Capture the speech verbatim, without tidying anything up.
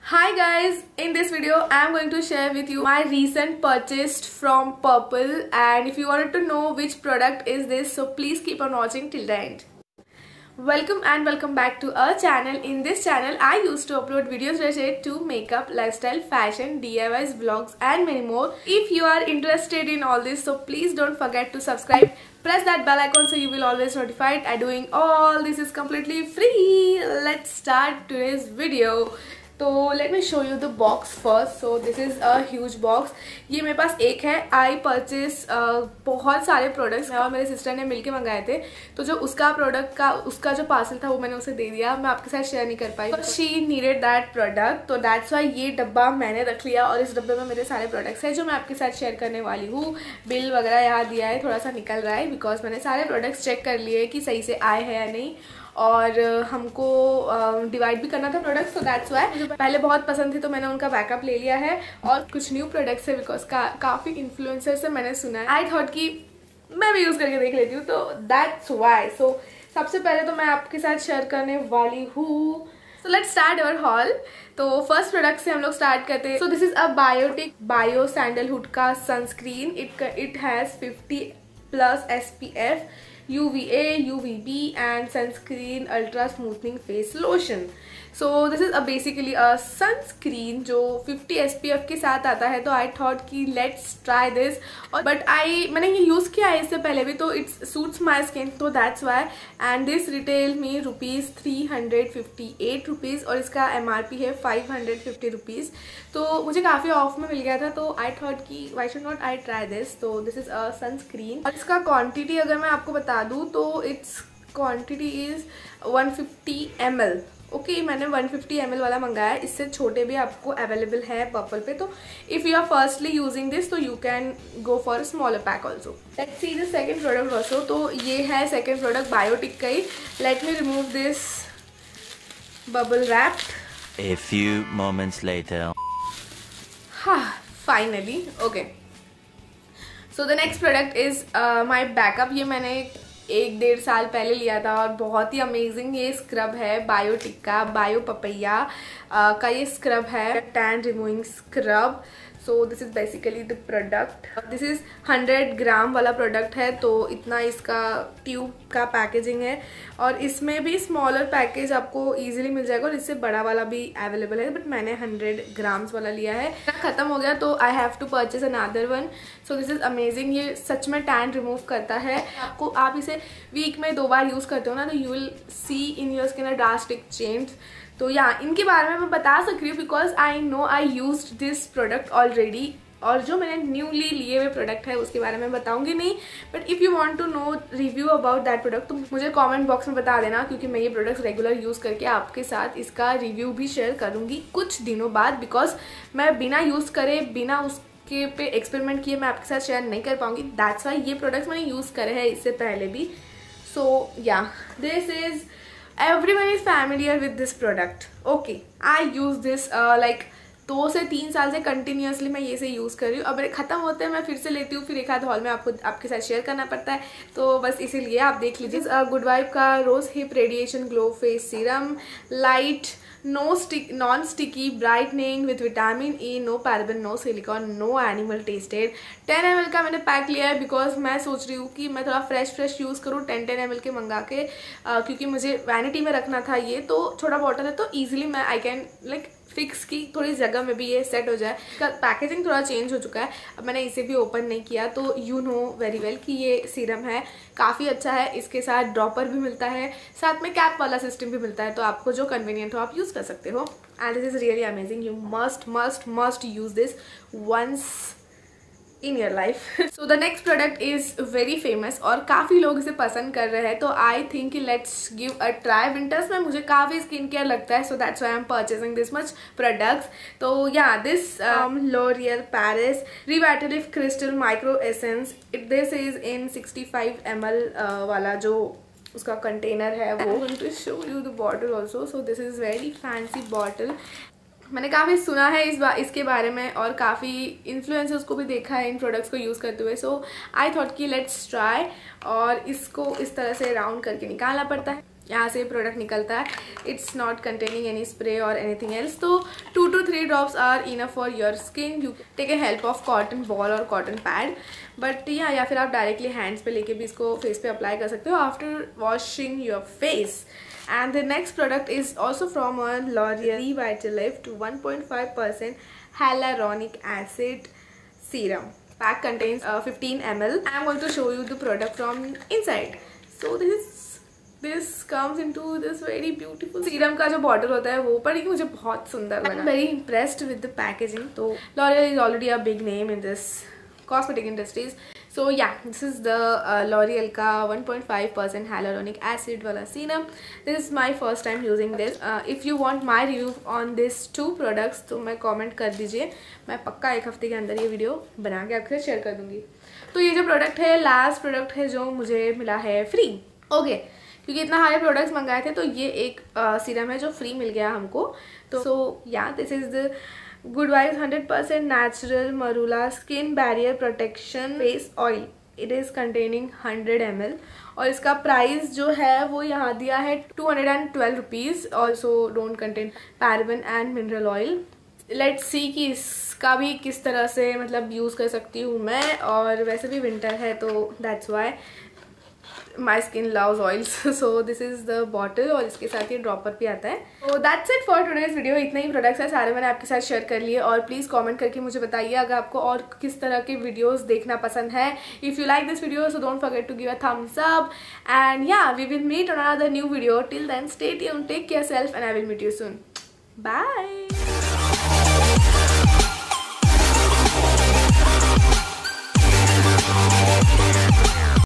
Hi guys, in this video I am going to share with you my recent purchase from Purplle, and if you wanted to know which product is this, so please keep on watching till the end. Welcome and welcome back to our channel. In this channel I used to upload videos related to makeup, lifestyle, fashion, D I Ys, vlogs and many more. If you are interested in all this, so please don't forget to subscribe. Press that bell icon so you will always notified. And doing all this is completely free. Let's start today's video. तो let me show you the box first. So this is a huge box. ये मेरे पास एक है. I purchase बहुत सारे products और मेरे sister ने मिलके मंगाए थे, तो जो उसका प्रोडक्ट का उसका जो पार्सल था वो मैंने उसे दे दिया. मैं आपके साथ शेयर नहीं कर पाई. शी नीडेड दैट प्रोडक्ट, तो दैट्स वाई ये डब्बा मैंने रख लिया और इस डब्बे में मेरे सारे प्रोडक्ट्स हैं जो मैं आपके साथ शेयर करने वाली हूँ. बिल वगैरह यहाँ दिया है, थोड़ा सा निकल रहा है बिकॉज मैंने सारे प्रोडक्ट्स चेक कर लिए कि सही से आए हैं या नहीं, और हमको डिवाइड भी करना था प्रोडक्ट्स, तो दैट्स वाई. मुझे पहले बहुत पसंद थी तो मैंने उनका बैकअप ले लिया है. और कुछ न्यू प्रोडक्ट्स है बिकॉज का, काफ़ी इन्फ्लुएंसर से मैंने सुना है. आई थॉट कि मैं भी यूज़ करके देख लेती हूँ, तो दैट्स वाई. सो सबसे पहले तो मैं आपके साथ शेयर करने वाली हूँ. So let's start our haul. तो फर्स्ट प्रोडक्ट से हम लोग स्टार्ट करते हैं. So this is a Biotique bio sandalwood का sunscreen. It it has fifty plus S P F, U V A, U V B and sunscreen ultra smoothing face lotion. So this is a basically a sunscreen जो fifty S P F के साथ आता है. तो I thought कि let's try this. But I मैंने ये use किया है इससे पहले भी, तो it suits my skin, तो that's why. And this retail में rupees three hundred fifty eight rupees और इसका M R P है फाइव हंड्रेड फिफ्टी रुपीज़. तो मुझे काफ़ी ऑफ में मिल गया था, तो I thought कि why should not I try this. तो this is a sunscreen. और इसका क्वान्टिटी अगर मैं आपको बता दूँ तो it's quantity is one fifty M L. Okay okay, मैंने वन फिफ्टी एम एल वाला मंगाया है. इससे छोटे भी आपको अवेलेबल है पर्पल पे. तो if you are firstly using this तो you can go for smaller pack also. Let's see the second product also. तो ये है सेकेंड प्रोडक्ट बायोटिक का ही. Let me remove this bubble wrap. A few moments later. हाँ, finally. Okay, so the next product is my backup. ये मैंने एक डेढ़ साल पहले लिया था और बहुत ही अमेजिंग ये स्क्रब है. बायोटिक का बायो पपैया का ये स्क्रब है, tan removing scrub. So this is basically the product. This is hundred gram वाला प्रोडक्ट है, तो इतना इसका ट्यूब का पैकेजिंग है. और इसमें भी स्मॉलर पैकेज आपको इजीली मिल जाएगा और इससे बड़ा वाला भी अवेलेबल है, बट मैंने हंड्रेड ग्राम्स वाला लिया है. ख़त्म हो गया तो I have to purchase another one. So this is amazing. ये सच में टैन रिमूव करता है. आपको आप इसे वीक में दो बार यूज़ करते हो ना, तो you will see in your skin a drastic change. तो या इनके बारे में मैं बता सक रही हूँ because I know I used this product already. और जो मैंने न्यूली लिए हुए प्रोडक्ट है उसके बारे में बताऊंगी नहीं, but if you want to know review about that product तो मुझे कमेंट बॉक्स में बता देना, क्योंकि मैं ये प्रोडक्ट्स रेगुलर यूज़ करके आपके साथ इसका रिव्यू भी शेयर करूँगी कुछ दिनों बाद. बिकॉज मैं बिना यूज़ करे बिना उसके पे एक्सपेरिमेंट किए मैं आपके साथ शेयर नहीं कर पाऊँगी. दैट्स वाई ये प्रोडक्ट्स मैंने यूज़ करे हैं इससे पहले भी. सो या this is everyone is familiar with this product. Okay, I use this uh, like दो से तीन साल से कंटिन्यूसली मैं ये से यूज़ कर रही हूँ. अब ख़त्म होते हैं मैं फिर से लेती हूँ, फिर एक आध हॉल में आपको आपके साथ शेयर करना पड़ता है, तो बस इसीलिए आप देख लीजिए. गुड वाइब का rose hip radiation glow face serum, light no stick non sticky brightening with vitamin E, no paraben, no silicone, no animal tested. Ten M L का मैंने पैक लिया है बिकॉज मैं सोच रही हूँ कि मैं थोड़ा फ्रेश फ्रेश यूज़ करूँ टेन टेन एम एल के मंगा के, uh, क्योंकि मुझे वैनिटी में रखना था ये. तो छोटा बॉटल है तो ईजिली मैं आई कैन लाइक फिक्स की थोड़ी जगह में भी ये सेट हो जाए. इसका पैकेजिंग थोड़ा चेंज हो चुका है. अब मैंने इसे भी ओपन नहीं किया, तो यू नो वेरी वेल कि ये सीरम है, काफ़ी अच्छा है. इसके साथ ड्रॉपर भी मिलता है, साथ में कैप वाला सिस्टम भी मिलता है, तो आपको जो कन्वीनियंट हो आप यूज़ कर सकते हो. And this is really amazing. You must must must use this once in your life. So the next product is very famous और काफ़ी लोग इसे पसंद कर रहे हैं, तो I think let's give a try. Winters में मुझे काफ़ी स्किन केयर लगता है, so that's why I'm purchasing this much products. तो yeah, this um, L'Oreal Paris Revitalift Crystal Micro Essence. It, this is in sixty five M L uh, वाला जो उसका container है वो. I'm going to show you the bottle also. So this is very fancy bottle. मैंने काफ़ी सुना है इस बार इसके बारे में और काफ़ी इन्फ्लुएंसर्स को भी देखा है इन प्रोडक्ट्स को यूज़ करते हुए. सो आई थॉट कि लेट्स ट्राई. और इसको इस तरह से राउंड करके निकालना पड़ता है. यहाँ से प्रोडक्ट निकलता है. It's not containing any spray और एनीथिंग एल्स. तो two two three drops are enough for your skin. You take a help of cotton ball और कॉटन पैड, बट या या फिर आप डायरेक्टली हैंड्स पे लेके भी इसको फेस पे अप्लाई कर सकते हो after washing your face. And the next product is also from a L'Oreal Revitalift one point five percent hyaluronic acid serum. Pack contains uh, fifteen milliliters. I am going to show you the product from inside. So this this comes into this very beautiful serum का जो bottle होता है वो, पर ये मुझे बहुत सुंदर लगा. I'm very impressed with the packaging. तो L'Oreal is already a big name in this cosmetic industries. So yeah, this is the uh, L'Oreal का one point five percent hyaluronic acid वाला serum. This is my first time using this. Uh, if you want my review on these two products तो मैं comment कर दीजिए. मैं पक्का एक हफ्ते के अंदर ये वीडियो बना के आपके साथ शेयर कर दूँगी. तो ये जो प्रोडक्ट है लास्ट प्रोडक्ट है जो मुझे मिला है फ्री. Okay okay. क्योंकि इतना सारे प्रोडक्ट्स मंगाए थे तो ये एक सीरम uh, है जो फ्री मिल गया हमको. तो सो या this is the Good Vibes one hundred percent natural marula skin barrier protection face oil. It is containing one hundred milliliters और इसका प्राइस जो है वो यहाँ दिया है two hundred twelve rupees. Also don't contain paraben and mineral oil. Let's see कि इसका भी किस तरह से मतलब यूज़ कर सकती हूँ मैं. और वैसे भी विंटर है तो that's why my skin loves oils. So this is the bottle और इसके साथ ये ड्रॉपर भी आता है. So that's it for today's video. इतने ही प्रोडक्ट्स हैं, सारे मैंने आपके साथ शेयर कर लिए. और प्लीज़ कमेंट करके मुझे बताइए अगर आपको और किस तरह के वीडियोस देखना पसंद है. If you like this video so don't forget to give a thumbs up. And yeah, we will meet on another new video. Till then, stay tuned, take care yourself, and I will meet you soon. Bye.